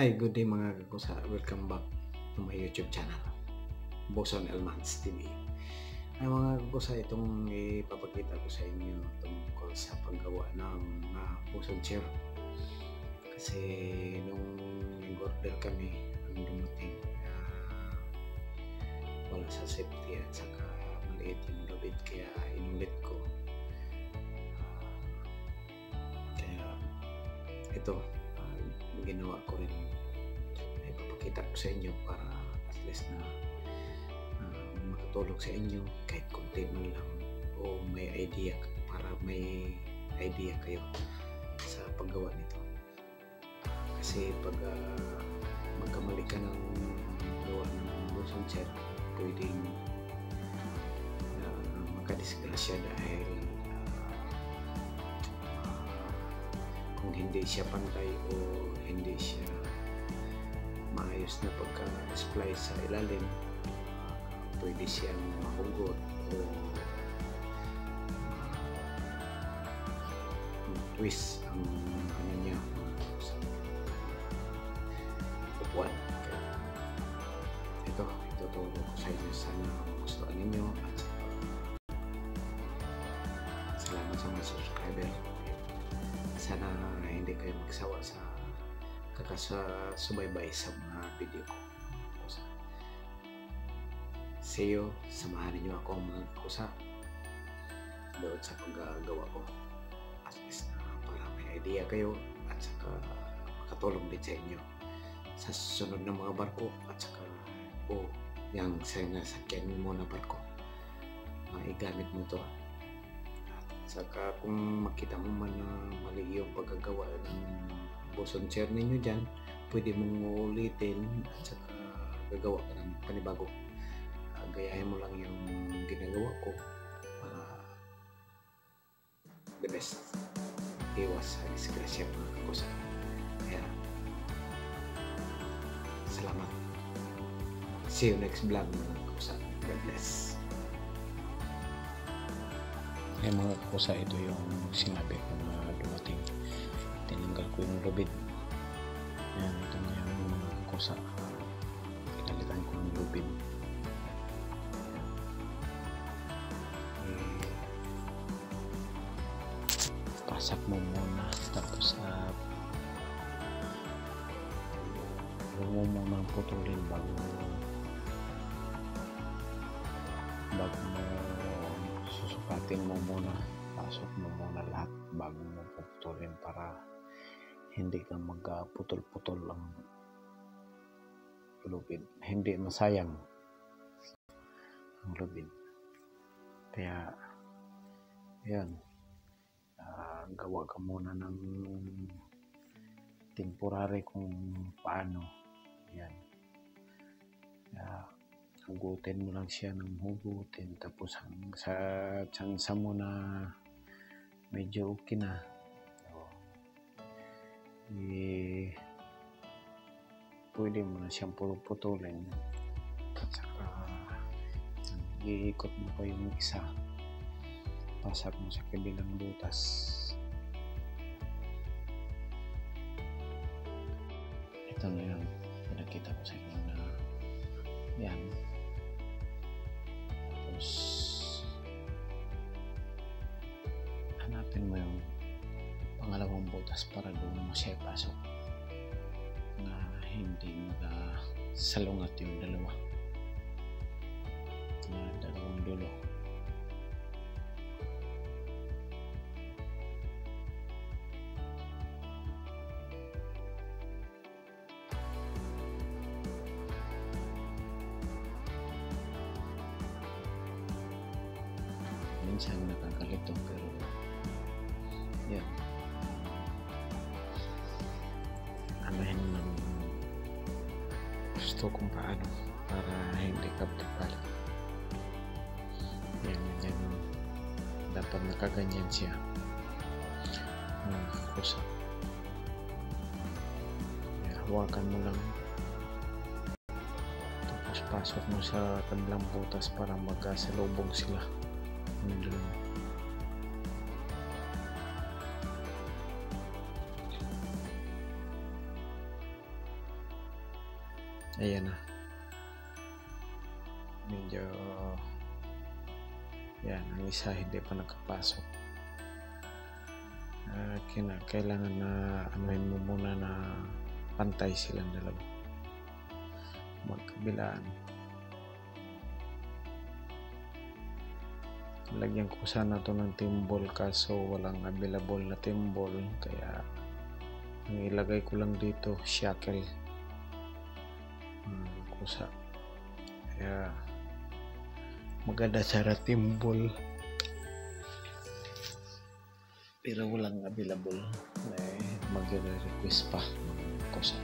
Hi, good day mga kakusa. Welcome back to my YouTube channel, Bosun TV. Ay mga kakusa, itong ipapakita ko sa inyo tungkol sa paggawa ng bosun chair. Kasi nung nag-order kami, ang dumating wala sa safety at saka maliit yung lubid, kaya inulit ko. Kaya ito, ginawa ko rin, ipapakita ko sa inyo para at least na makatulong sa inyo kahit konti man lang, o may idea, para may idea kayo sa paggawa nito. Kasi pag magkamali ka ng gawa ng bosun chair, pwedeng makadisgrasya dahil kung hindi siya pantay o hindi siya maayos na pagka-splice sa ilalim, pwede siyang mahugot o twist ang ano niya sa upuan. Ito, ituturo ko sa inyo. Sana gustuhan ninyo at salamat sa mga subscriber. Sana hindi kayo magsawa sa kakasubaybay sa mga video ko. See you, samahan niyo ako mga kusa doon sa paggagawa ko, at least na para may idea kayo at saka makatulong din sa inyo sa susunod na mga barko, at saka yung sinasakyan mo na barko, maigamit mo to. Saka kung makita mo man na mali yung paggagawa ng bosun chair ninyo dyan, pwede mong ulitin at saka gagawa ka ng panibago. Gayahin mo lang yung ginagawa ko para the best, iwas sa disgrasya mga kakusa. Kaya salamat, see you next vlog mga kakusa. God bless. Yung mga kusa, ito yung sinabi ko na dumating. Tinanggal ko yung lubid. Yan, ito na yung mga kusa. Pinalitan ko yung lubid. Pasak mo muna, tapos huwag mo muna putulin bago mo susukatin mo muna, pasok mo muna lahat bago mo puputulin para hindi ka magputol-putol ang lubid, hindi masayang ang lubid. Kaya yan, gawa ka muna ng temporary kung paano. Yan, hugutin mo lang siya ng hugutin, tapos sa tsansa mo na medyo okay na, pwede mo na siyang putulin, at saka iikot mo pa yung isa, pasak mo sa kabilang butas. Ito na yan, pinakita ko sa inyo na yan. Tapos hanapin mo yung pangalawang butas para doon mo siya pasok, na hindi salungat yung dalawang dulo. Minsan nakakalito, pero yan, anahin ng gusto kung paano para hindi ka balik. Yan, dapat nakaganyan siya mga kusa. Hawakan mo lang, tapos pasok mo sa kabilang butas para magkasalubong sila. Ayan na. Medyo yan, ang isa hindi pa nakapasok. Kailangan na anuhin mo muna na pantay silang dalawa, magkabilaan. Lagyan ko sana to ng timbol kaso walang available na timbol, kaya ang ilagay ko lang dito shackle kusa. Kaya maganda sana timbol pero walang available. Mag-request pa kusa.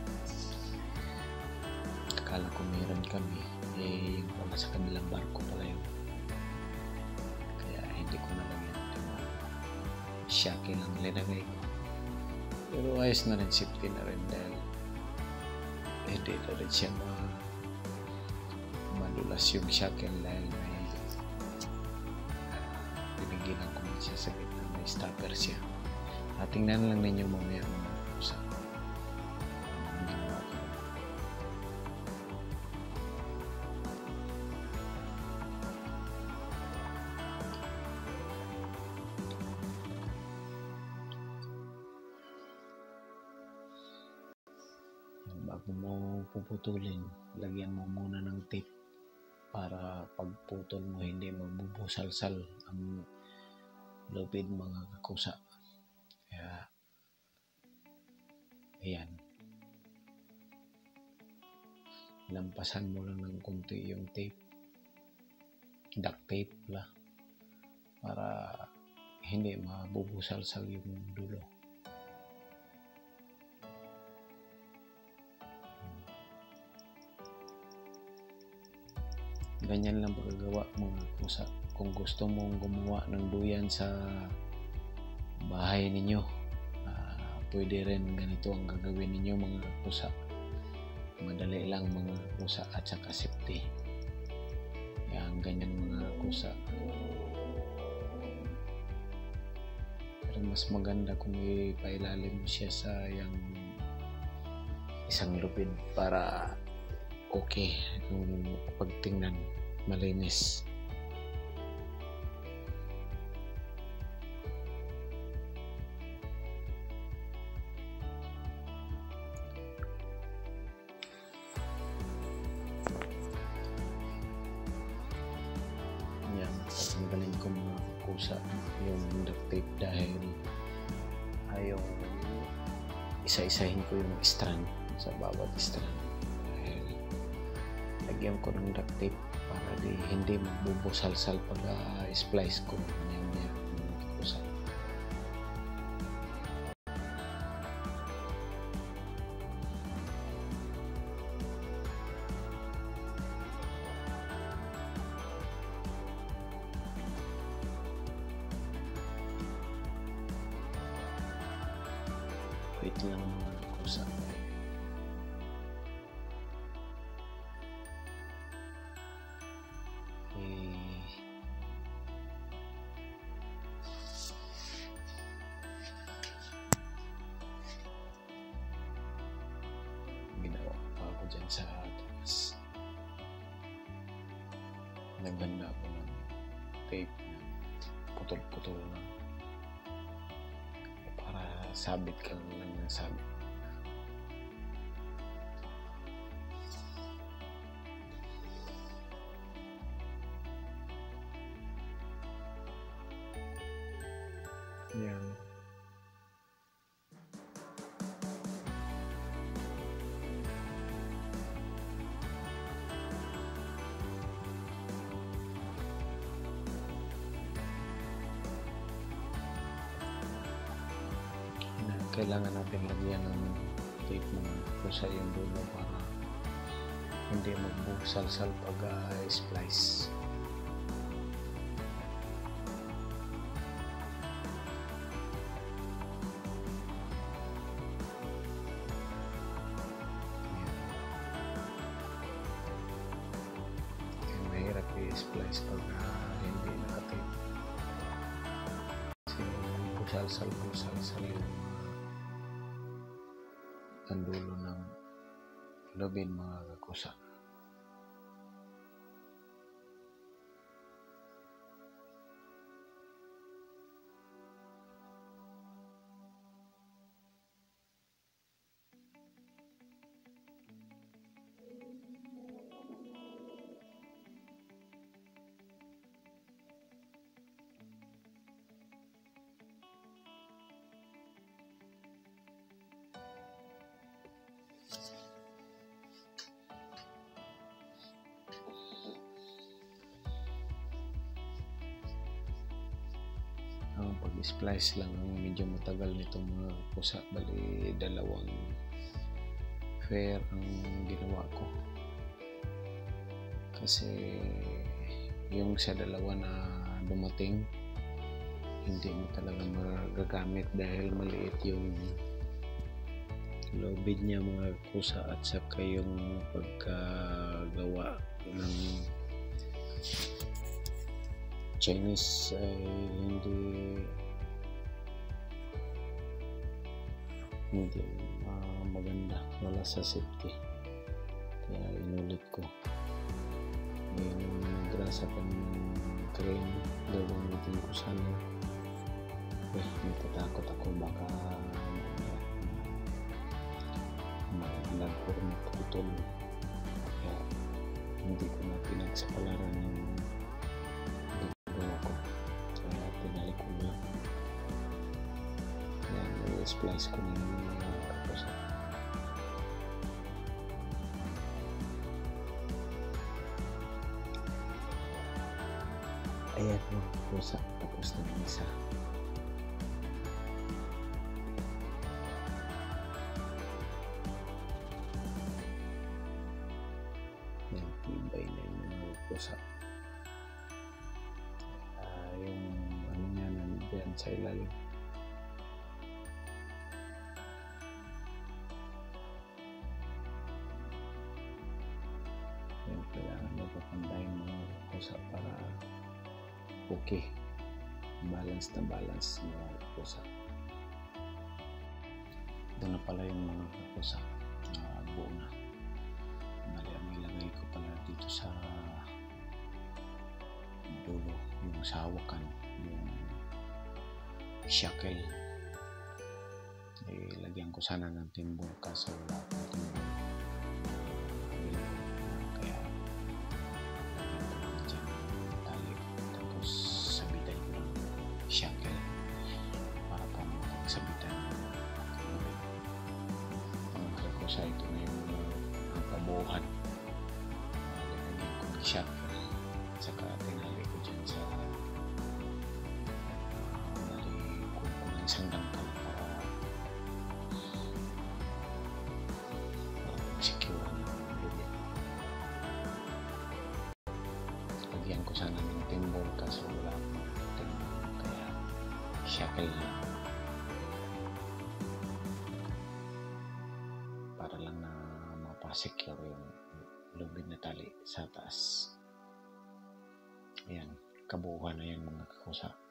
Akala ko meron kami, yung pala sa kabilang barko pala yun, kaya hindi ko nalagyan timbol. Shackle lang linagay ko, pero ayos na rin, safety na rin dahil hindi na rin siya madulas yung shackle dahil may pinigilan ko siya sa gitna, may stopper siya. Tingnan lang ninyo mamaya mga kusa. Bago mo puputulin, lagyan mo muna ng tape para pagputol mo hindi magbubusalsal ang lubid mga kakusa. Kaya ayan, lampasan mo lang ng konti yung tape, duct tape la, para hindi mabubusalsal yung dulo. Ganyan lang pagkagawa mga kusa. Kung gusto mong gumawa ng duyan sa bahay ninyo, pwede rin ganito ang gagawin ninyo mga kusa. Madali lang mga kusa at saka safety. Yan, ganyan mga kusa. Pero mas maganda kung ipailalim mo siya sa yung isang lubid para okay kung pagtingnan malinis. Yan, tanggalin ko mga kusa yung duct tape dahil ayaw isa-isahin ko yung strand sa bawat strand. Lagyan ko ng duct tape para hindi magbubusalsal pag splice ko niya kusa. Wait lang mga kusa. Ginawa pa ako dyan sa taas. Nagbanda ako ng tape na putol-putol na para sabit ka lang ng sabit. Yan. Kailangan natin lagyan ng tape ng kusa yung dulo para hindi magbusalsal pag splice. Mahirap i-splice pag hindi nakatape. Kasi busalsal yung ang dulo ng lubid mga kakusa. Ang pag-splice lang ang medyo matagal nitong mga kusa. Bali, 2 fair ang ginawa ko. Kasi yung sa 2 na dumating, hindi mo talaga magagamit dahil maliit yung lubid niya mga kusa, at saka yung pagkagawa ng Chinese ay hindi maganda, wala sa safety, kaya inulit ko. Yung grasa pang cream, gagamitin ko sana. Natatakot ako baka malag or maputol, kaya hindi ko na pinagsapalaran yung splice ko na yung mga kapusa. Ayan mga kapusa, tapos na yung isa. Ayan, tibay na yung mga kapusa. Yung ano nga nandiyan sa ilalim. Kailangan magpapantay mga kusa para okay, balance na balance mga kusa. Ito na pala yung mga kusa na buo na. Mali ang ilagay ko pala dito sa dulo, yung sa hawakan, yung shackle. Lagyan ko sana ng timbong kaso wala akong timbong. Shackle para po makapagsabitan ang kakusa. Ito na yung kabuuhan. Lagyan ko ng shackle, saka tinali ko dyan sa nalikod ko ng isang dangkal para secure ng lubid. Lagyan ko sana ng timbol kaso wala shackle lang para lang na mapasecure yung lubid na tali sa taas. Ayan, kabuuhan na yan mga kakusa.